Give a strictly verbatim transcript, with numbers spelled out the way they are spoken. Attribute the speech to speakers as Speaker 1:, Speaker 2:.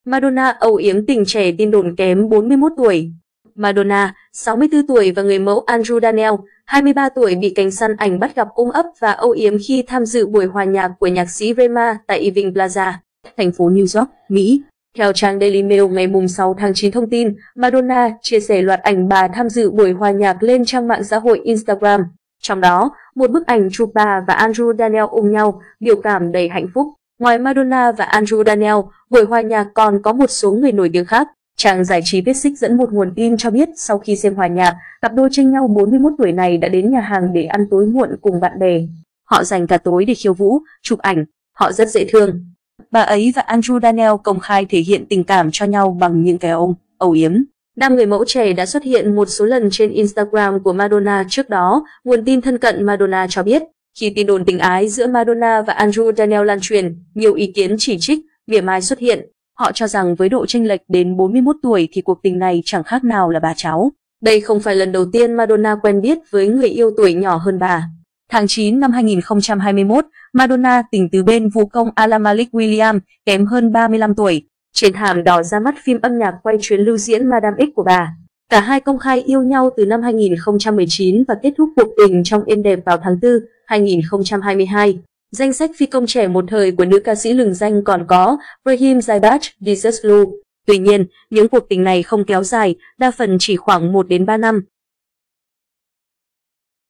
Speaker 1: Madonna âu yếm tình trẻ tin đồn kém bốn mươi mốt tuổi. Madonna, sáu mươi tư tuổi và người mẫu Andrew Daniel, hai mươi ba tuổi bị cánh săn ảnh bắt gặp ôm ấp và âu yếm khi tham dự buổi hòa nhạc của nhạc sĩ Rema tại Irving Plaza, thành phố New York, Mỹ. Theo trang Daily Mail ngày sáu tháng chín thông tin, Madonna chia sẻ loạt ảnh bà tham dự buổi hòa nhạc lên trang mạng xã hội Instagram. Trong đó, một bức ảnh chụp bà và Andrew Daniel ôm nhau, biểu cảm đầy hạnh phúc. Ngoài Madonna và Andrew Daniel, buổi hòa nhạc còn có một số người nổi tiếng khác. Trang giải trí viết xích dẫn một nguồn tin cho biết sau khi xem hòa nhạc, cặp đôi tranh nhau bốn mươi mốt tuổi này đã đến nhà hàng để ăn tối muộn cùng bạn bè. Họ dành cả tối để khiêu vũ, chụp ảnh, họ rất dễ thương. Bà ấy và Andrew Daniel công khai thể hiện tình cảm cho nhau bằng những cái ôm, âu yếm. Nam người mẫu trẻ đã xuất hiện một số lần trên Instagram của Madonna trước đó, nguồn tin thân cận Madonna cho biết. Khi tin đồn tình ái giữa Madonna và Andrew Daniel lan truyền, nhiều ý kiến chỉ trích, mỉa mai xuất hiện. Họ cho rằng với độ chênh lệch đến bốn mươi mốt tuổi thì cuộc tình này chẳng khác nào là bà cháu. Đây không phải lần đầu tiên Madonna quen biết với người yêu tuổi nhỏ hơn bà. Tháng chín năm hai nghìn không trăm hai mươi mốt, Madonna tình từ bên vũ công Alan Malik Williams, kém hơn ba mươi lăm tuổi. Trên thảm đỏ ra mắt phim âm nhạc quay chuyến lưu diễn Madame X của bà. Cả hai công khai yêu nhau từ năm hai nghìn không trăm mười chín và kết thúc cuộc tình trong êm đẹp vào tháng tư hai nghìn không trăm hai mươi hai. Danh sách phi công trẻ một thời của nữ ca sĩ lừng danh còn có Raheem Zaybat, Jesus Lu. Tuy nhiên, những cuộc tình này không kéo dài, đa phần chỉ khoảng một đến ba năm.